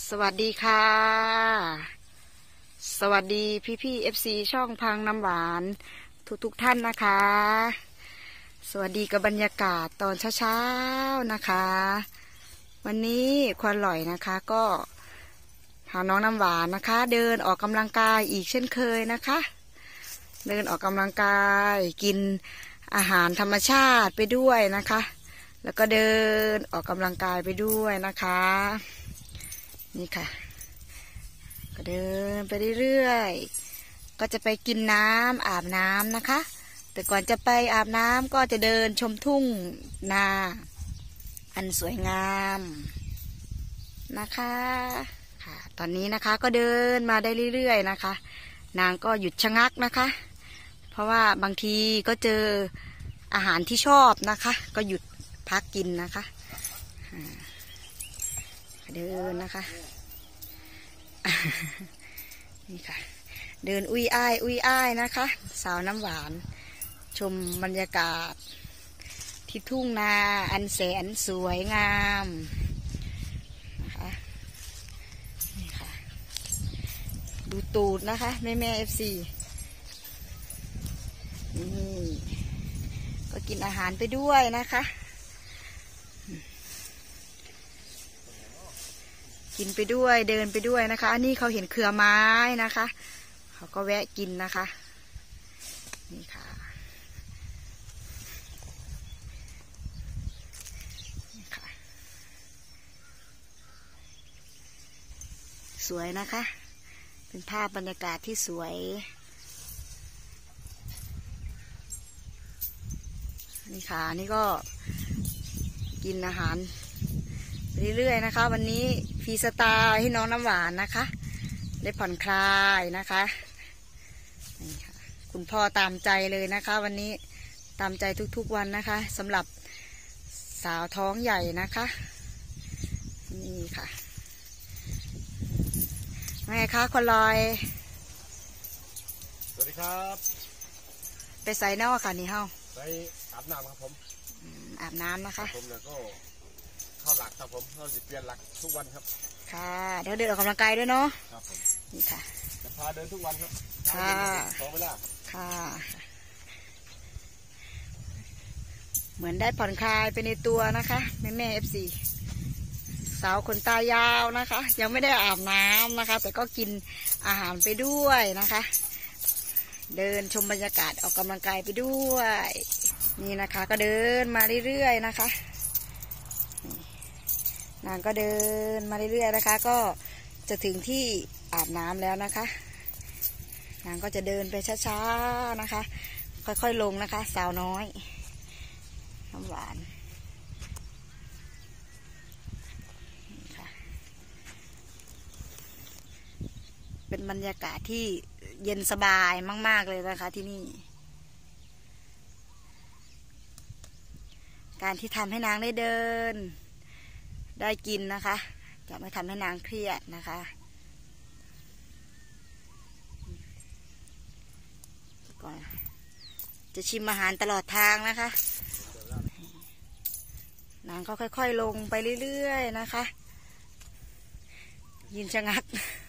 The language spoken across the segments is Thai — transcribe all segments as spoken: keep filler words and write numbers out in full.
สวัสดีค่ะสวัสดีพี่พี่เอฟซีช่องพังน้ำหวานทุกทุกท่านนะคะสวัสดีกับบรรยากาศตอนเช้าๆนะคะวันนี้ควันหล่อยนะคะก็พาน้องน้ำหวานนะคะเดินออกกำลังกายอีกเช่นเคยนะคะเดินออกกำลังกายกินอาหารธรรมชาติไปด้วยนะคะแล้วก็เดินออกกำลังกายไปด้วยนะคะนี่ค่ะก็เดินไปเรื่อยๆก็จะไปกินน้ำอาบน้ำนะคะแต่ก่อนจะไปอาบน้ำก็จะเดินชมทุ่งนาอันสวยงามนะคะค่ะตอนนี้นะคะก็เดินมาได้เรื่อยๆนะคะนางก็หยุดชะงักนะคะเพราะว่าบางทีก็เจออาหารที่ชอบนะคะก็หยุดพักกินนะคะเดินนะคะนี่ค่ะเดินอุ้ยอ้ายอุ้ยอ้ายนะคะสาวน้ำหวานชมบรรยากาศที่ทุ่งนาอันแสนสวยงามนะคะนี่ค่ะดูตูดนะคะแม่แม่เอฟซีนี่ก็กินอาหารไปด้วยนะคะกินไปด้วยเดินไปด้วยนะคะอันนี้เขาเห็นเครือไม้นะคะเขาก็แวะกินนะคะนี่ค่ะนี่ค่ะสวยนะคะเป็นภาพบรรยากาศที่สวยนี่ค่ะนี่ก็กินอาหารเรื่อยๆนะคะวันนี้ฟรีสไตล์ให้น้องน้ำหวานนะคะได้ผ่อนคลายนะคะนี่ค่ะคุณพ่อตามใจเลยนะคะวันนี้ตามใจทุกๆวันนะคะสำหรับสาวท้องใหญ่นะคะนี่ค่ะไงคะคนลอยสวัสดีครับไปใส่เน่าค่ะนี่เฮาไปอาบน้ำครับผมอาบน้ำนะคะผมแล้วก็เข้าหลักครับผมเราจะเปลี่ยนหลักทุกวันครับค่ะเดี๋ยวเดินออกกำลังกายด้วยเนาะครับผมนี่ค่ะจะพาเดินทุกวันครับค่ะสองเวลาค่ะเหมือนได้ผ่อนคลายไปในตัวนะคะแม่แม่เอฟซีสาวขนตายาวนะคะยังไม่ได้อาบน้ำนะคะแต่ก็กินอาหารไปด้วยนะคะเดินชมบรรยากาศออกกำลังกายไปด้วยนี่นะคะก็เดินมาเรื่อยๆนะคะนางก็เดินมาเรื่อยๆนะคะก็จะถึงที่อาบน้ำแล้วนะคะนางก็จะเดินไปช้าๆนะคะค่อยๆลงนะคะสาวน้อยน้ำหวานเป็นบรรยากาศที่เย็นสบายมากๆเลยนะคะที่นี่การที่ทำให้นางได้เดินได้กินนะคะจะไม่ทำให้นางเครียดนะคะก่อนจะชิมอาหารตลอดทางนะคะนางก็ค่อยๆลงไปเรื่อยๆนะคะยินชะงัก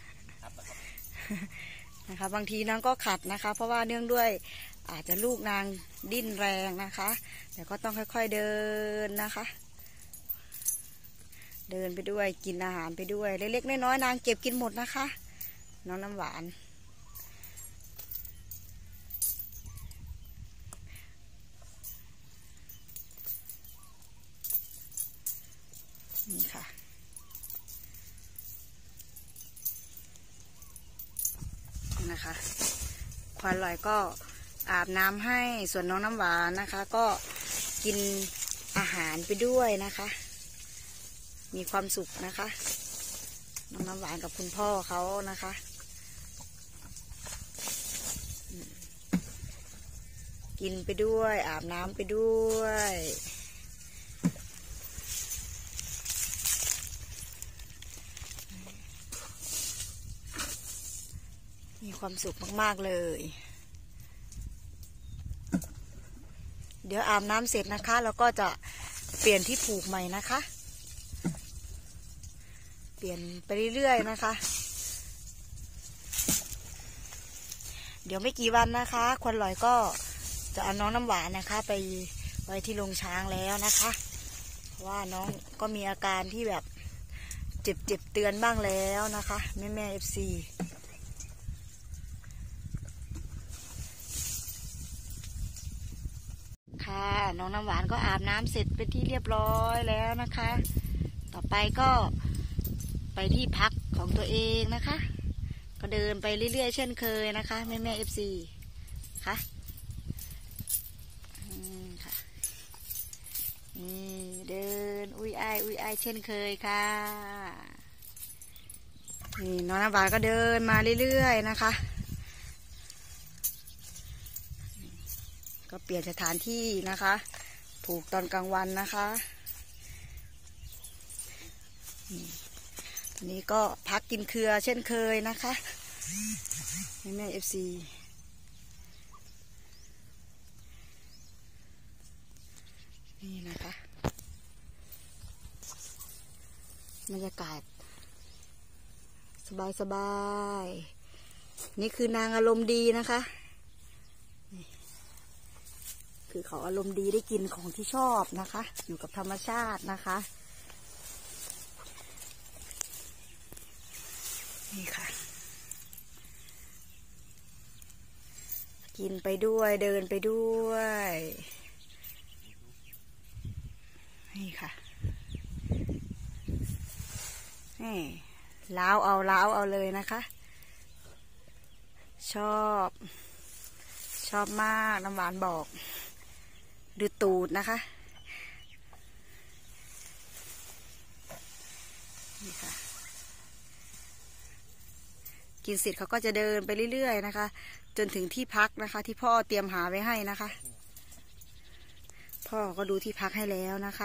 นะคะบางทีนางก็ขัดนะคะเพราะว่าเนื่องด้วยอาจจะลูกนางดิ้นแรงนะคะแต่ก็ต้องค่อยๆเดินนะคะเดินไปด้วยกินอาหารไปด้วยเล็กๆน้อยๆนางเก็บกินหมดนะคะน้องน้ำหวานนี่ค่ะนะคะควานลอยก็อาบน้ำให้ส่วนน้องน้ำหวานนะคะก็กินอาหารไปด้วยนะคะมีความสุขนะคะน้องน้ำหวานกับคุณพ่อเขานะคะกินไปด้วยอาบน้ำไปด้วยมีความสุขมากๆเลยเดี๋ยวอาบน้ำเสร็จนะคะแล้วก็จะเปลี่ยนที่ผูกใหม่นะคะเปลี่ยนไปเรื่อยๆนะคะเดี๋ยวไม่กี่วันนะคะควันลอยก็จะเอาน้องน้ำหวานนะคะไปไว้ที่โรงช้างแล้วนะคะเพราะว่าน้องก็มีอาการที่แบบเจ็บเจ็บเตือนบ้างแล้วนะคะแม่แม่เอฟซีค่ะน้องน้ำหวานก็อาบน้ำเสร็จเป็นที่เรียบร้อยแล้วนะคะต่อไปก็ไปที่พักของตัวเองนะคะก็เดินไปเรื่อยๆเช่นเคยนะคะแม่แม่เอฟซีค่ะอืมค่ะนี่เดินอุ้ยอ้ายอุ้ยอ้ายเช่นเคยค่ะนี่น้องน้ำหวานก็เดินมาเรื่อยๆนะคะก็เปลี่ยนสถานที่นะคะผูกตอนกลางวันนะคะอันนี้ก็พักกินเครือเช่นเคยนะคะแม่แม่เอฟซีนี่นะคะบรรยากาศสบายสบายนี่คือนางอารมณ์ดีนะคะคือเขาอารมณ์ดีได้กินของที่ชอบนะคะอยู่กับธรรมชาตินะคะนี่ค่ะกินไปด้วยเดินไปด้วยนี่ค่ะนี่ล้าวเอาล้าวเอาเลยนะคะชอบชอบมากน้ำหวานบอกดูตูดนะคะนี่ค่ะกินเสร็จเขาก็จะเดินไปเรื่อยๆนะคะจนถึงที่พักนะคะที่พ่อเตรียมหาไว้ให้นะคะพ่อก็ดูที่พักให้แล้วนะคะ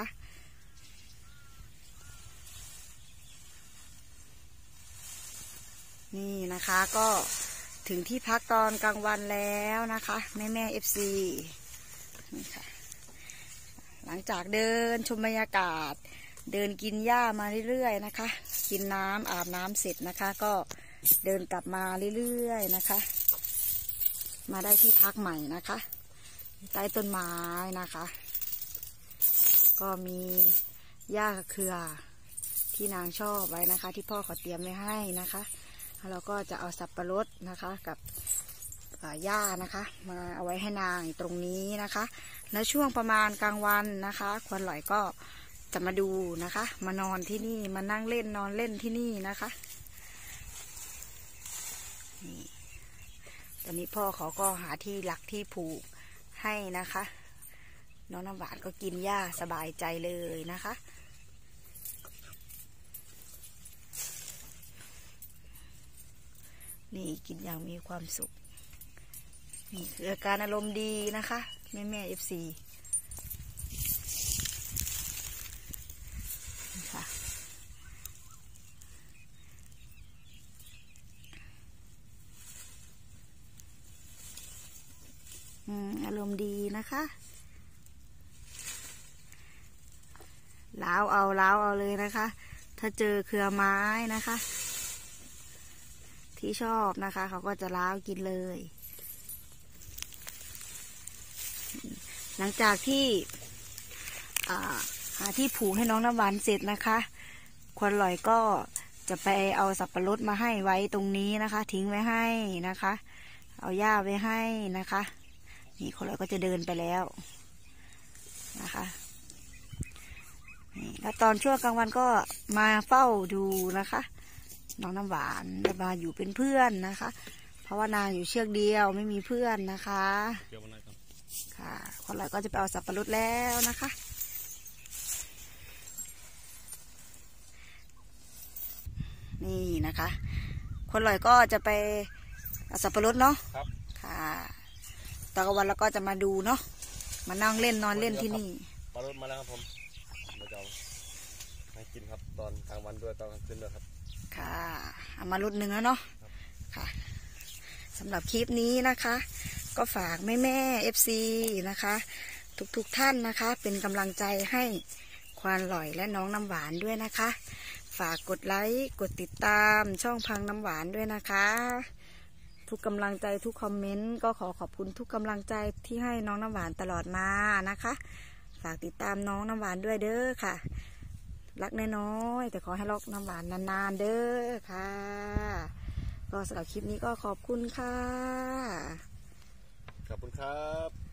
นี่นะคะก็ถึงที่พักตอนกลางวันแล้วนะคะแม่แม่เอฟซีนี่ค่ะหลังจากเดินชมบรรยากาศเดินกินหญ้ามาเรื่อยๆนะคะกินน้ำอาบน้ำเสร็จนะคะก็เดินกลับมาเรื่อยๆนะคะมาได้ที่พักใหม่นะคะใต้ต้นไม้นะคะก็มีหญ้าเครือที่นางชอบไว้นะคะที่พ่อเขาเตรียมไว้ให้นะคะแล้วก็จะเอาสับปะรดนะคะกับหญ้านะคะมาเอาไว้ให้นางตรงนี้นะคะและช่วงประมาณกลางวันนะคะควันหลอยก็จะมาดูนะคะมานอนที่นี่มานั่งเล่นนอนเล่นที่นี่นะคะนี่ตอนนี้พ่อเขาก็หาที่หลักที่ผูกให้นะคะน้องน้ำหวานก็กินหญ้าสบายใจเลยนะคะนี่กินอย่างมีความสุขนี่คืออาการอารมณ์ดีนะคะแม่แม่เอฟซีค่ะอืมอารมณ์ดีนะคะล้าวเอาล้าวเอาเลยนะคะถ้าเจอเครือไม้นะคะที่ชอบนะคะเขาก็จะล้าวกินเลยหลังจากที่หาที่ผูกให้น้องน้ำหวานเสร็จนะคะควันลอยก็จะไปเอาสับปะรดมาให้ไว้ตรงนี้นะคะทิ้งไว้ให้นะคะเอาหญ้าไว้ให้นะคะนี่ควันลอยก็จะเดินไปแล้วนะคะนี่แล้วตอนช่วงกลางวันก็มาเฝ้าดูนะคะน้องน้ำหวานมาอยู่เป็นเพื่อนนะคะเพราะว่านางอยู่เชือกเดียวไม่มีเพื่อนนะคะค่ะคนเราก็จะไปเอาสับปะรดแล้วนะคะนี่นะคะคนลอยก็จะไปเอาสับปะรดเนาะครับค่ะตอนกลางวันเราก็จะมาดูเนาะมานั่งเล่นนอนเล่นที่นี่ปลารดมาแล้วครับผมเราจะให้กินครับตอนกลางวันด้วยตอนกลางคืนด้วยครับค่ะเอามาลุดหนึ่งแล้วเนาะค่ะสำหรับคลิปนี้นะคะก็ฝากแม่แม่เอฟซีนะคะทุกๆ ท่านนะคะเป็นกำลังใจให้ควานหล่อยและน้องน้ำหวานด้วยนะคะฝากกดไลค์กดติดตามช่องพังน้ำหวานด้วยนะคะทุกกำลังใจทุกคอมเมนต์ก็ขอขอบคุณทุกกำลังใจที่ให้น้องน้ำหวานตลอดมานะคะฝากติดตามน้องน้ำหวานด้วยเด้อค่ะรักน้อยๆแต่ขอให้รักน้ำหวานนานๆเด้อค่ะก็สำหรับคลิปนี้ก็ขอบคุณค่ะขอบคุณครับ